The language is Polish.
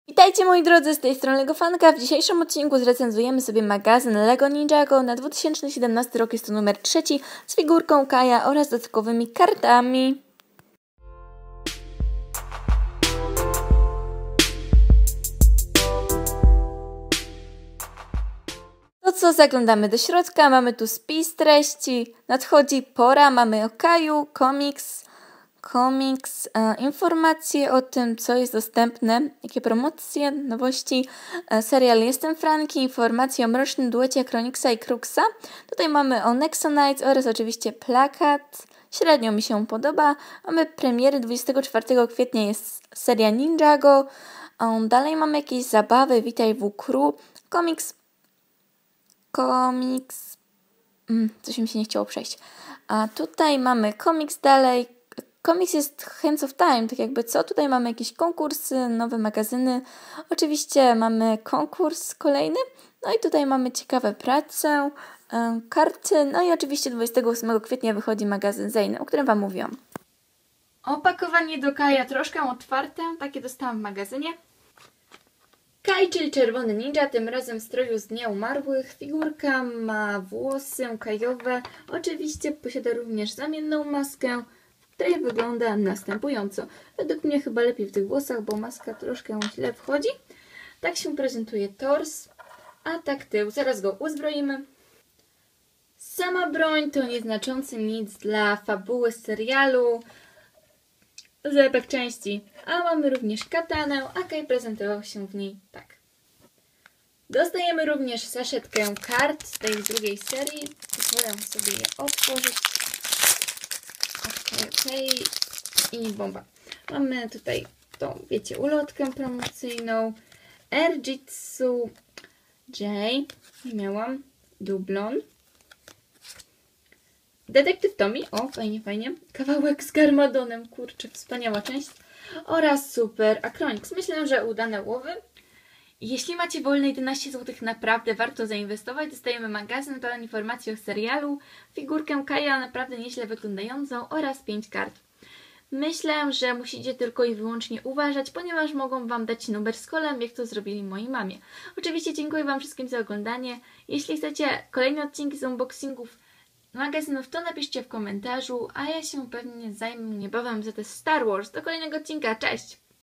Witajcie moi drodzy, z tej strony LegoFanka. W dzisiejszym odcinku zrecenzujemy sobie magazyn LEGO Ninjago na 2017 rok, jest to numer 3 z figurką Kaja oraz dodatkowymi kartami. To co, zaglądamy do środka, mamy tu spis treści, nadchodzi pora, mamy o Kaju, komiks, informacje o tym, co jest dostępne, jakie promocje, nowości, serial Jestem Franki, informacje o mrocznym duecie Chronicsa i Kruxa. Tutaj mamy o Nexonites oraz oczywiście plakat. Średnio mi się podoba. Mamy premiery 24 kwietnia, jest seria Ninjago. Dalej mamy jakieś zabawy, Witaj w Crew, komiks. Coś mi się nie chciało przejść. A tutaj mamy komiks dalej. Komiks jest Hands of Time, tak jakby co. Tutaj mamy jakieś konkursy, nowe magazyny. Oczywiście mamy konkurs kolejny. No i tutaj mamy ciekawe prace, karty. No i oczywiście 28 kwietnia wychodzi magazyn Zane, o którym Wam mówiłam. Opakowanie do Kaja troszkę otwarte, takie dostałam w magazynie. Kai, czyli czerwony ninja, tym razem w stroju z Dnia Umarłych. Figurka ma włosy kajowe. Oczywiście posiada również zamienną maskę, która wygląda następująco. Według mnie chyba lepiej w tych włosach, bo maska troszkę źle wchodzi. Tak się prezentuje tors, a tak tył. Zaraz go uzbroimy. Sama broń to nieznaczący nic dla fabuły serialu. Zlepek części. A mamy również katanę, a Kai prezentował się w niej tak. Dostajemy również saszetkę kart z tej drugiej serii. Pozwolę sobie je otworzyć. Okej. I bomba. Mamy tutaj tą, wiecie, ulotkę promocyjną. Erjitsu J. Nie miałam. Dublon. Detektyw Tommy. O, fajnie. Kawałek z Garmadonem. Kurczę, wspaniała część. Oraz Super Acronix. Myślę, że udane łowy. Jeśli macie wolne 11 zł, naprawdę warto zainwestować. Dostajemy magazyn pełen informacji o serialu, figurkę Kaja naprawdę nieźle wyglądającą oraz 5 kart. Myślę, że musicie tylko i wyłącznie uważać, ponieważ mogą Wam dać numer z kolem, jak to zrobili mojej mamie. Oczywiście dziękuję Wam wszystkim za oglądanie. Jeśli chcecie kolejne odcinki z unboxingów magazynów, to napiszcie w komentarzu, a ja się pewnie zajmę niebawem za te Star Wars. Do kolejnego odcinka, cześć!